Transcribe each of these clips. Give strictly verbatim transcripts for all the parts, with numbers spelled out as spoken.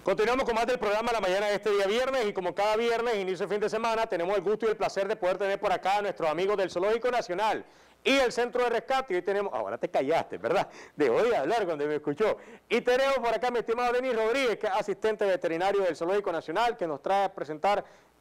Continuamos con más del programa La Mañana de este día viernes y como cada viernes, inicio de fin de semana, tenemos el gusto y el placer de poder tener por acá a nuestros amigos del Zoológico Nacional y el Centro de Rescate. Y hoy tenemos, ahora te callaste, ¿verdad? Dejó de hablar cuando me escuchó. Y tenemos por acá a mi estimado Denis Rodríguez, que es asistente veterinario del Zoológico Nacional, que nos trae a presentar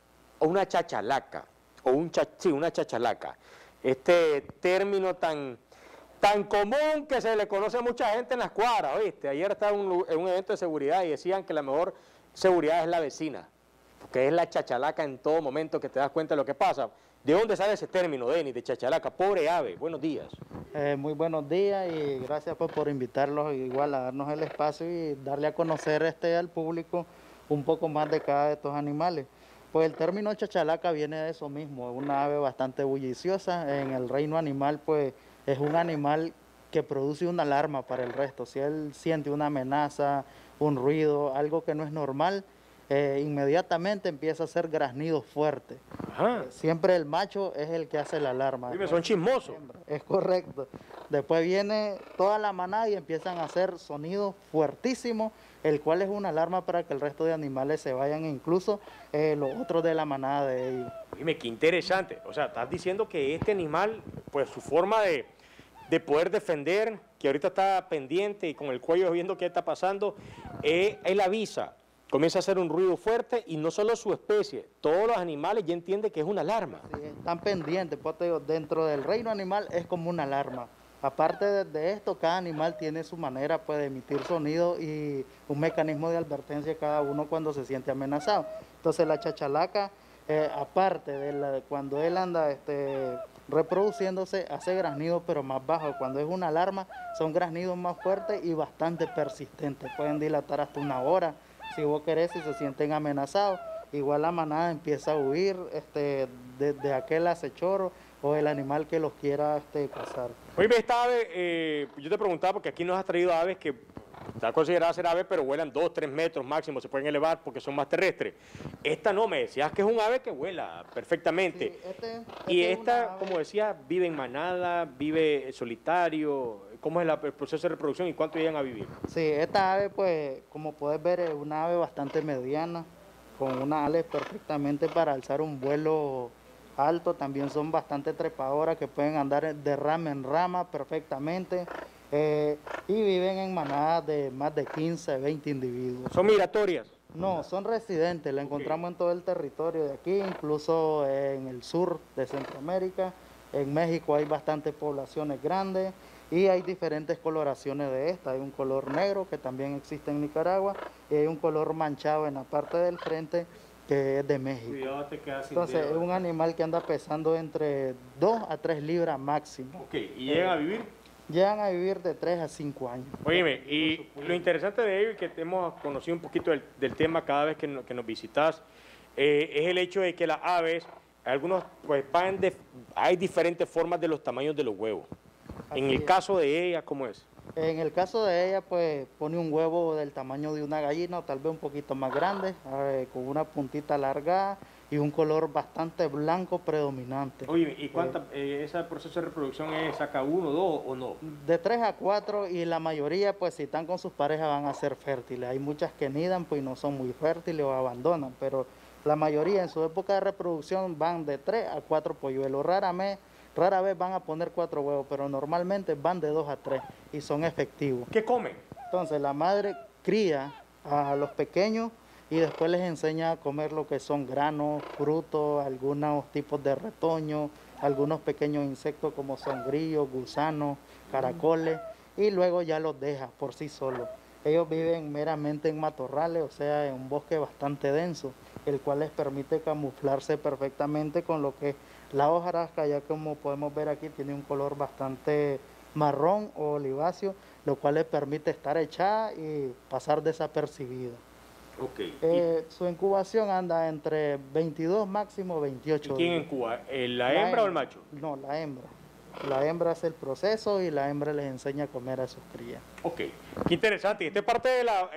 una chachalaca, o un cha, sí, una chachalaca. Este término tan... tan común que se le conoce a mucha gente en las cuadras, ¿oíste? Ayer estaba en un, en un evento de seguridad y decían que la mejor seguridad es la vecina, porque es la chachalaca en todo momento que te das cuenta de lo que pasa. ¿De dónde sale ese término, Denis, de chachalaca? Pobre ave, buenos días. Eh, muy buenos días y gracias pues, por invitarlos igual a darnos el espacio y darle a conocer este al público un poco más de cada de estos animales. Pues el término chachalaca viene de eso mismo, es una ave bastante bulliciosa. En el reino animal pues es un animal que produce una alarma para el resto. Si él siente una amenaza, un ruido, algo que no es normal, eh, inmediatamente empieza a hacer graznidos fuertes. Eh, siempre el macho es el que hace la alarma. Dime, son chismosos. Es correcto. Después viene toda la manada y empiezan a hacer sonidos fuertísimos, el cual es una alarma para que el resto de animales se vayan, incluso eh, los otros de la manada de ellos. Dime, qué interesante. O sea, estás diciendo que este animal, pues su forma de, de poder defender, que ahorita está pendiente y con el cuello viendo qué está pasando, eh, él avisa, comienza a hacer un ruido fuerte y no solo su especie, todos los animales ya entienden que es una alarma. Sí, están pendientes, pues te digo, dentro del reino animal es como una alarma. Aparte de, de esto, cada animal tiene su manera pues, de emitir sonido y un mecanismo de advertencia cada uno cuando se siente amenazado. Entonces la chachalaca, eh, aparte de, la, de cuando él anda este, reproduciéndose, hace graznidos pero más bajos. Cuando es una alarma, son graznidos más fuertes y bastante persistentes. Pueden dilatar hasta una hora. Si vos querés, si se sienten amenazados, igual la manada empieza a huir este, de, de aquel acechoro o el animal que los quiera este, cazar. Oye, esta ave, eh, yo te preguntaba porque aquí nos has traído aves que están consideradas ser aves, pero vuelan dos, tres metros máximo, se pueden elevar porque son más terrestres. Esta no, me decías que es un ave que vuela perfectamente. Sí, este, este y es esta, una como decía, vive en manada, vive solitario. ¿Cómo es la, el proceso de reproducción y cuánto llegan a vivir? Sí, esta ave, pues, como puedes ver, es una ave bastante mediana, con unas alas perfectamente para alzar un vuelo alto. También son bastante trepadoras que pueden andar de rama en rama perfectamente. Eh, y viven en manadas de más de quince, veinte individuos. ¿Son migratorias? No, son residentes, la encontramos en todo el territorio de aquí, incluso en el sur de Centroamérica. En México hay bastantes poblaciones grandes y hay diferentes coloraciones de esta. Hay un color negro que también existe en Nicaragua y hay un color manchado en la parte del frente que es de México. Cuidado, te quedas sin Entonces dedo. es un animal que anda pesando entre dos a tres libras máximo. Ok, ¿y llegan a vivir? Llegan a vivir de tres a cinco años. Óyeme, y lo interesante de ello y que hemos conocido un poquito del, del tema cada vez que, no, que nos visitas, eh, es el hecho de que las aves, algunos pues van de, hay diferentes formas de los tamaños de los huevos. Así En el es. caso de ella, ¿cómo es? En el caso de ella, pues pone un huevo del tamaño de una gallina, o tal vez un poquito más grande, eh, con una puntita alargada y un color bastante blanco predominante. Oye, ¿y cuánta, eh, ese proceso de reproducción es, saca uno, dos o no? De tres a cuatro y la mayoría, pues si están con sus parejas van a ser fértiles. Hay muchas que nidan, pues no son muy fértiles o abandonan, pero la mayoría en su época de reproducción van de tres a cuatro polluelos. Raramente, rara vez van a poner cuatro huevos, pero normalmente van de dos a tres y son efectivos. ¿Qué comen? Entonces la madre cría a los pequeños y después les enseña a comer lo que son granos, frutos, algunos tipos de retoño, algunos pequeños insectos como son grillos, gusanos, caracoles, y luego ya los deja por sí solos. Ellos viven meramente en matorrales, o sea, en un bosque bastante denso, el cual les permite camuflarse perfectamente con lo que es la hojarasca, ya como podemos ver aquí tiene un color bastante marrón o oliváceo, lo cual les permite estar echada y pasar desapercibida. Okay. Eh, su incubación anda entre veintidós, máximo veintiocho. ¿Y quién días. incuba? ¿La, La hembra o el macho? No, la hembra. La hembra hace el proceso y la hembra les enseña a comer a sus crías. Ok, qué interesante. Esta es parte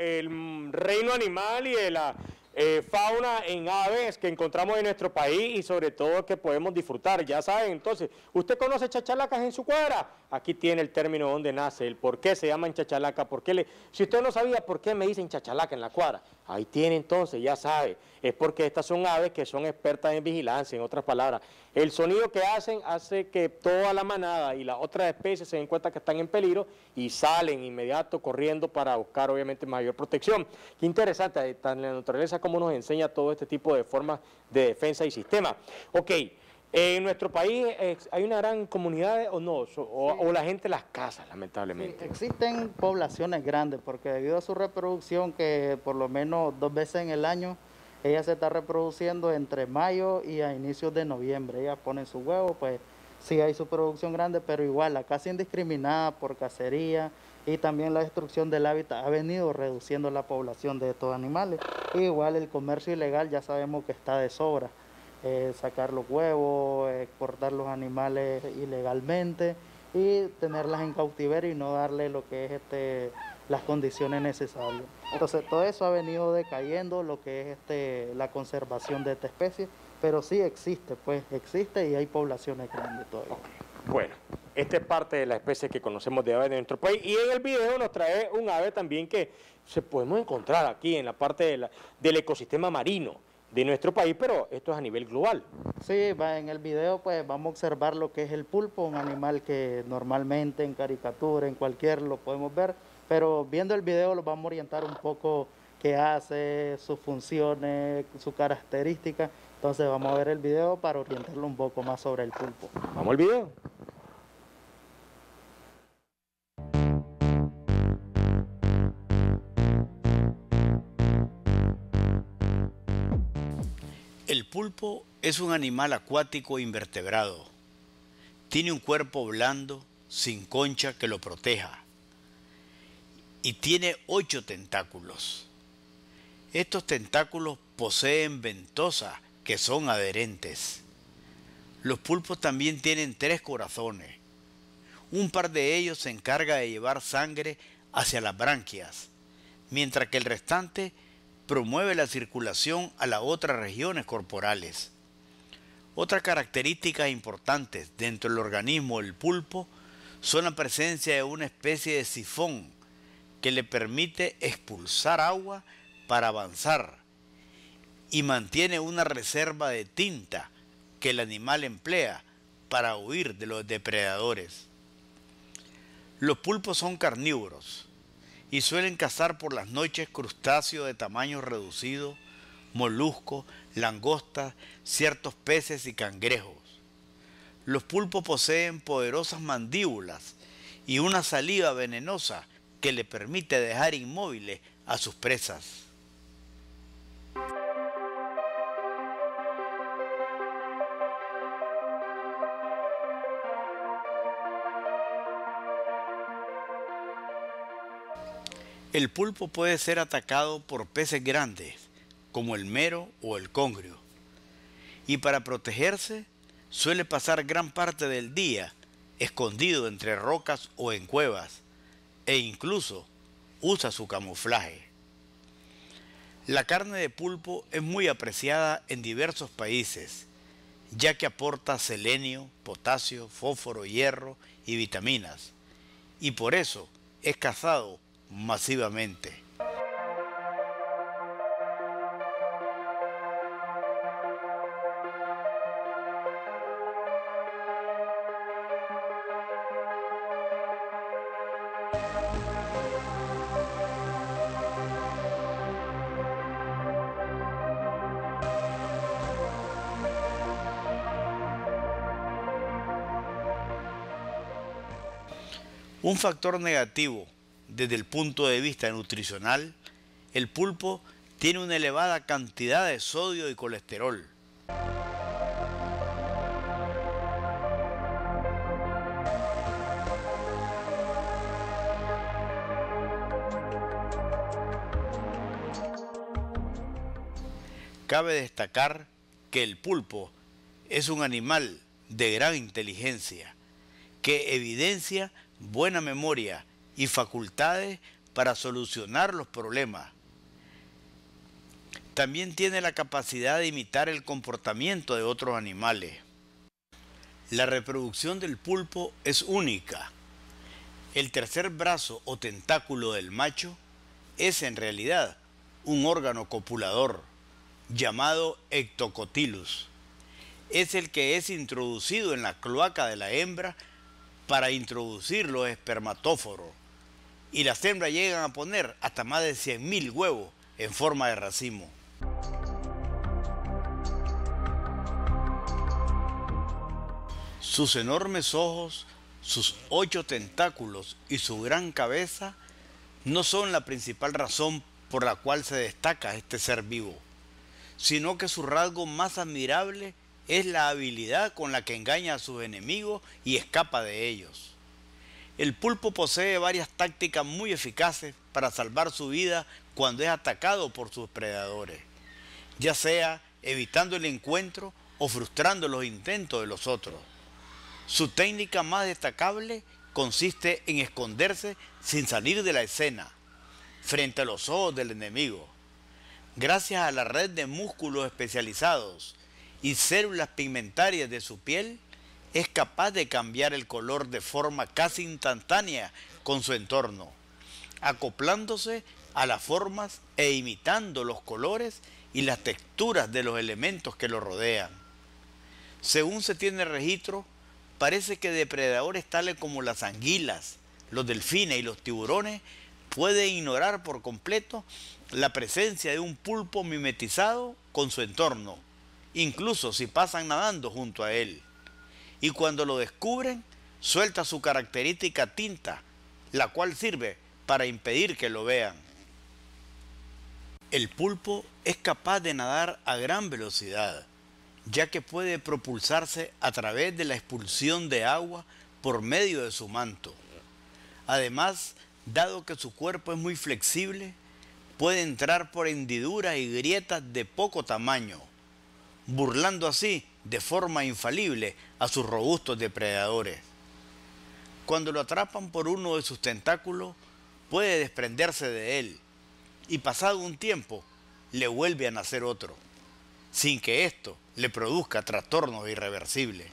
del reino animal y de la eh, fauna en aves que encontramos en nuestro país y sobre todo que podemos disfrutar. Ya saben, entonces, ¿usted conoce chachalacas en su cuadra? Aquí tiene el término donde nace, el por qué se llaman chachalacas, por qué le... Si usted no sabía por qué me dicen chachalaca en la cuadra, Ahí tiene entonces, ya sabe, es porque estas son aves que son expertas en vigilancia, en otras palabras. El sonido que hacen hace que toda la manada y las otras especies se den cuenta que están en peligro y salen inmediato corriendo para buscar obviamente mayor protección. Qué interesante, tan la naturaleza como nos enseña todo este tipo de formas de defensa y sistema. Ok. ¿En nuestro país eh, hay una gran comunidad o no? O, sí. o la gente las caza, lamentablemente. Sí, existen poblaciones grandes porque debido a su reproducción, que por lo menos dos veces en el año, ella se está reproduciendo entre mayo y a inicios de noviembre. Ellas ponen su huevo, pues sí hay su producción grande, pero igual la caza indiscriminada por cacería y también la destrucción del hábitat ha venido reduciendo la población de estos animales. Y igual el comercio ilegal ya sabemos que está de sobra. Eh, sacar los huevos, exportar los animales ilegalmente y tenerlas en cautiverio y no darle lo que es este, las condiciones necesarias. Entonces todo eso ha venido decayendo, lo que es este, la conservación de esta especie, pero sí existe, pues existe y hay poblaciones grandes todavía. Okay. Bueno, esta es parte de la especie que conocemos de aves de nuestro país y en el video nos trae un ave también que se podemos encontrar aquí en la parte de la, del ecosistema marino de nuestro país, pero esto es a nivel global. Sí, va, en el video pues vamos a observar lo que es el pulpo, un animal que normalmente en caricatura, en cualquier lo podemos ver, pero viendo el video lo vamos a orientar un poco qué hace, sus funciones, sus características. Entonces vamos a ver el video para orientarlo un poco más sobre el pulpo. Vamos al video. El pulpo es un animal acuático invertebrado. Tiene un cuerpo blando, sin concha que lo proteja. Y tiene ocho tentáculos. Estos tentáculos poseen ventosas que son adherentes. Los pulpos también tienen tres corazones. Un par de ellos se encarga de llevar sangre hacia las branquias, mientras que el restante promueve la circulación a las otras regiones corporales. Otras características importantes dentro del organismo del pulpo son la presencia de una especie de sifón que le permite expulsar agua para avanzar y mantiene una reserva de tinta que el animal emplea para huir de los depredadores. Los pulpos son carnívoros y suelen cazar por las noches crustáceos de tamaño reducido, moluscos, langostas, ciertos peces y cangrejos. Los pulpos poseen poderosas mandíbulas y una saliva venenosa que le permite dejar inmóviles a sus presas. El pulpo puede ser atacado por peces grandes, como el mero o el congrio, y para protegerse suele pasar gran parte del día escondido entre rocas o en cuevas, e incluso usa su camuflaje. La carne de pulpo es muy apreciada en diversos países, ya que aporta selenio, potasio, fósforo, hierro y vitaminas, y por eso es cazado masivamente. Un factor negativo desde el punto de vista nutricional, el pulpo tiene una elevada cantidad de sodio y colesterol. Cabe destacar que el pulpo es un animal de gran inteligencia, que evidencia buena memoria y facultades para solucionar los problemas. También tiene la capacidad de imitar el comportamiento de otros animales. La reproducción del pulpo es única. El tercer brazo o tentáculo del macho es en realidad un órgano copulador llamado ectocotilus. Es el que es introducido en la cloaca de la hembra para introducir los espermatóforos, y las hembras llegan a poner hasta más de cien mil huevos en forma de racimo. Sus enormes ojos, sus ocho tentáculos y su gran cabeza no son la principal razón por la cual se destaca este ser vivo, sino que su rasgo más admirable es la habilidad con la que engaña a sus enemigos y escapa de ellos. El pulpo posee varias tácticas muy eficaces para salvar su vida cuando es atacado por sus predadores, ya sea evitando el encuentro o frustrando los intentos de los otros. Su técnica más destacable consiste en esconderse sin salir de la escena, frente a los ojos del enemigo. Gracias a la red de músculos especializados y células pigmentarias de su piel, es capaz de cambiar el color de forma casi instantánea con su entorno, acoplándose a las formas e imitando los colores y las texturas de los elementos que lo rodean. Según se tiene registro, parece que depredadores tales como las anguilas, los delfines y los tiburones pueden ignorar por completo la presencia de un pulpo mimetizado con su entorno, incluso si pasan nadando junto a él. Y cuando lo descubren, suelta su característica tinta, la cual sirve para impedir que lo vean. El pulpo es capaz de nadar a gran velocidad, ya que puede propulsarse a través de la expulsión de agua por medio de su manto. Además, dado que su cuerpo es muy flexible, puede entrar por hendiduras y grietas de poco tamaño, burlando así de forma infalible a sus robustos depredadores. Cuando lo atrapan por uno de sus tentáculos, puede desprenderse de él y pasado un tiempo le vuelve a nacer otro, sin que esto le produzca trastornos irreversibles.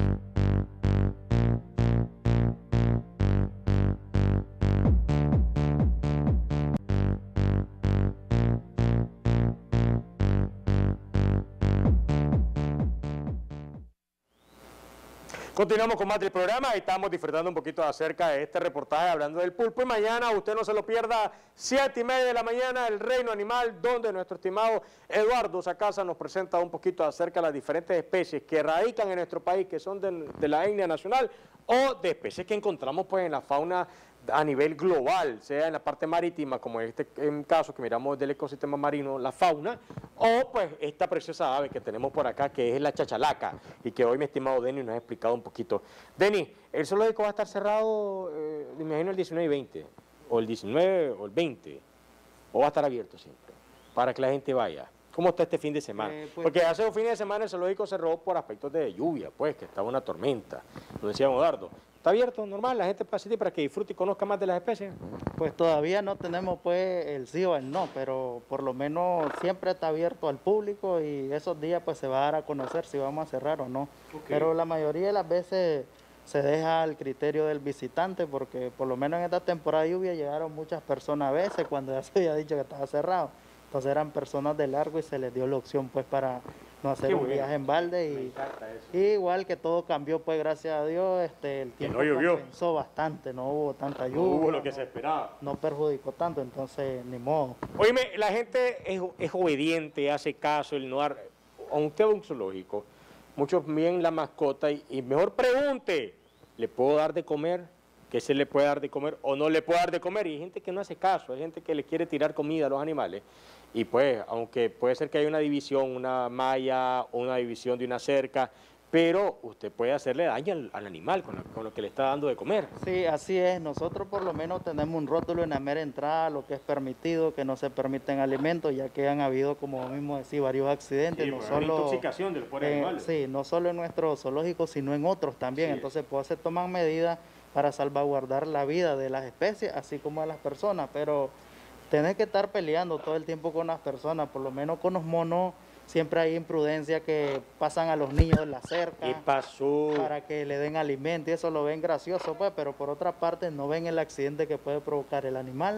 Continuamos con más del programa y estamos disfrutando un poquito acerca de este reportaje hablando del pulpo. Y mañana, usted no se lo pierda, siete y media de la mañana, El Reino Animal, donde nuestro estimado Eduardo Sacasa nos presenta un poquito acerca de las diferentes especies que radican en nuestro país, que son de, de la etnia nacional, o de especies que encontramos pues en la fauna a nivel global, sea en la parte marítima, como en este en caso que miramos del ecosistema marino, la fauna, o pues esta preciosa ave que tenemos por acá, que es la chachalaca, y que hoy mi estimado Denis nos ha explicado un poquito. Denis, ¿el zoológico va a estar cerrado, eh, me imagino, el diecinueve y veinte, o el diecinueve o el veinte, o va a estar abierto siempre, para que la gente vaya? ¿Cómo está este fin de semana? Eh, pues, Porque hace un fin de semana el zoológico cerró por aspectos de lluvia, pues, que estaba una tormenta, lo decía Eduardo. ¿Está abierto, normal, la gente puede asistir para que disfrute y conozca más de las especies? Pues todavía no tenemos pues el sí o el no, pero por lo menos siempre está abierto al público y esos días pues se va a dar a conocer si vamos a cerrar o no. Okay. Pero la mayoría de las veces se deja al criterio del visitante porque por lo menos en esta temporada de lluvia llegaron muchas personas a veces cuando ya se había dicho que estaba cerrado. Entonces eran personas de largo y se les dio la opción pues para no hacer Qué un bueno. viaje en balde y, y igual que todo cambió pues gracias a Dios, este, el tiempo no compensó bastante, no hubo tanta lluvia. No hubo lo que no, se esperaba. No perjudicó tanto, entonces ni modo. Oíme, la gente es, es obediente, hace caso, el no dar, aunque va a un zoológico, muchos miren la mascota y, y mejor pregunte, ¿le puedo dar de comer? ¿Qué se le puede dar de comer o no le puede dar de comer? Y hay gente que no hace caso, hay gente que le quiere tirar comida a los animales. Y pues, aunque puede ser que haya una división, una malla o una división de una cerca, pero usted puede hacerle daño al, al animal con lo, con lo que le está dando de comer. Sí, así es. Nosotros por lo menos tenemos un rótulo en la mera entrada, lo que es permitido, que no se permiten alimentos, ya que han habido, como mismo decía, varios accidentes. Sí, no bueno, solo, intoxicación de los pobres eh, animales. Sí, no solo en nuestro zoológico, sino en otros también. Sí. Entonces, pues se toman medidas para salvaguardar la vida de las especies, así como de las personas, pero tener que estar peleando todo el tiempo con las personas, por lo menos con los monos, siempre hay imprudencia que pasan a los niños en la cerca. ¿Qué pasó? Para que le den alimento y eso lo ven gracioso, pues, pero por otra parte no ven el accidente que puede provocar el animal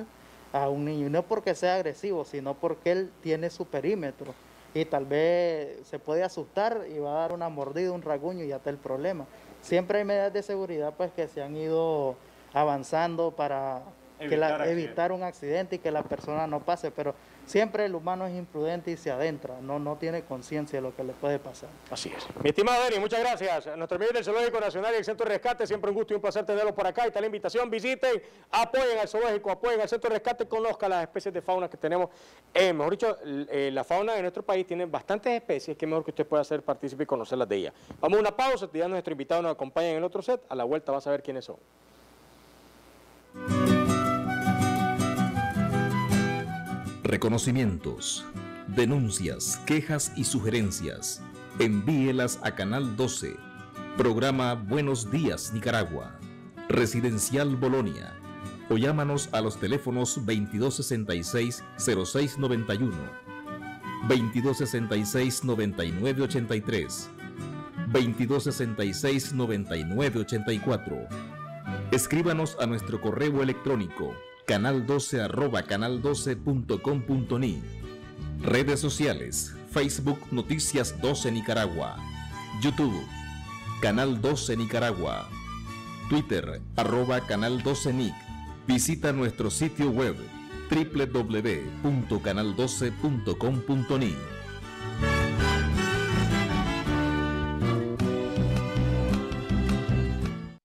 a un niño, y no porque sea agresivo, sino porque él tiene su perímetro y tal vez se puede asustar y va a dar una mordida, un rasguño y ya está el problema. Siempre hay medidas de seguridad pues que se han ido avanzando para que la, evitar un accidente y que la persona no pase, pero siempre el humano es imprudente y se adentra, no, no tiene conciencia de lo que le puede pasar. Así es. Mi estimado Denis, muchas gracias. A nuestro amigo del Zoológico Nacional y el Centro de Rescate, siempre un gusto y un placer tenerlos por acá. Y está la invitación, visiten, apoyen al zoológico, apoyen al Centro de Rescate, conozcan las especies de fauna que tenemos. Eh, mejor dicho, eh, la fauna de nuestro país tiene bastantes especies, que es mejor que usted pueda ser partícipe y conocerlas de ellas. Vamos a una pausa, ya nuestro invitado nos acompaña en el otro set, a la vuelta vas a ver quiénes son. Reconocimientos, denuncias, quejas y sugerencias. Envíelas a Canal doce, programa Buenos Días Nicaragua, Residencial Bolonia, o llámanos a los teléfonos veintidós sesenta y seis, cero seis noventa y uno, veintidós sesenta y seis, noventa y nueve ochenta y tres, veintidós sesenta y seis, noventa y nueve ochenta y cuatro. Escríbanos a nuestro correo electrónico canal doce arroba canal doce punto com punto ni. Redes sociales: Facebook Noticias doce Nicaragua, YouTube Canal doce Nicaragua, Twitter arroba Canal doce Nic. Visita nuestro sitio web doble u doble u doble u punto canal doce punto com punto ni.